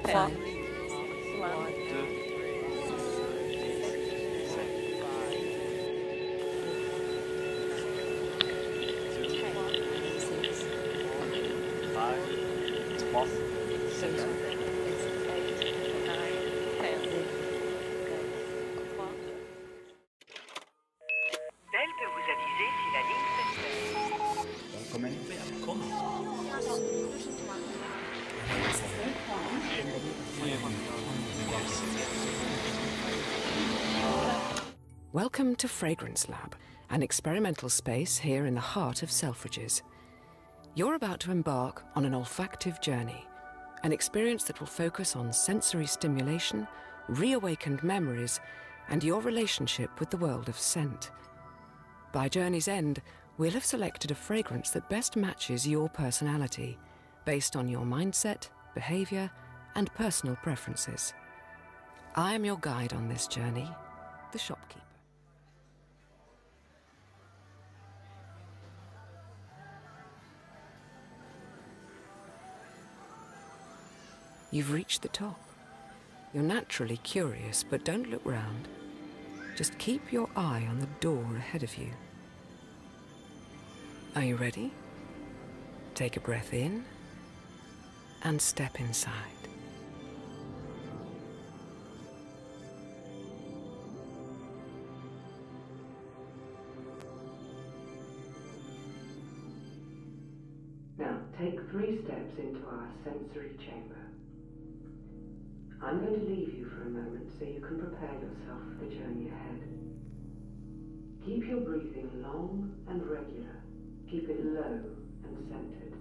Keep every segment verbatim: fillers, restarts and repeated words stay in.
trois, deux, five, trois, seven. Belle peut vous aviser si la ligne se Willkommen. Welcome to Fragrance Lab, an experimental space here in the heart of Selfridges. You're about to embark on an olfactive journey, an experience that will focus on sensory stimulation, reawakened memories, and your relationship with the world of scent. By journey's end, we'll have selected a fragrance that best matches your personality, based on your mindset, behavior, and personal preferences. I am your guide on this journey, the shopkeeper. You've reached the top. You're naturally curious, but don't look round. Just keep your eye on the door ahead of you. Are you ready? Take a breath in and step inside. Now, take three steps into our sensory chamber. I'm going to leave you for a moment so you can prepare yourself for the journey ahead. Keep your breathing long and regular. Keep it low and centered.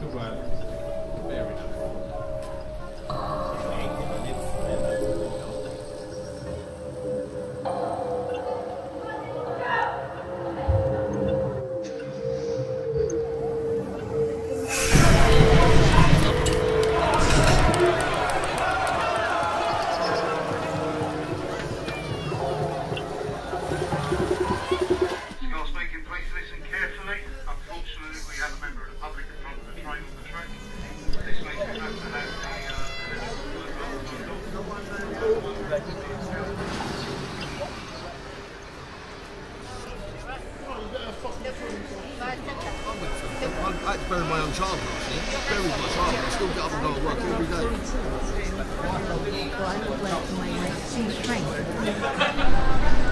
Good work. Very nice. I had to bury my own child last year. Buried my child. I still get up and go to work every day. Well, I would like to my strength.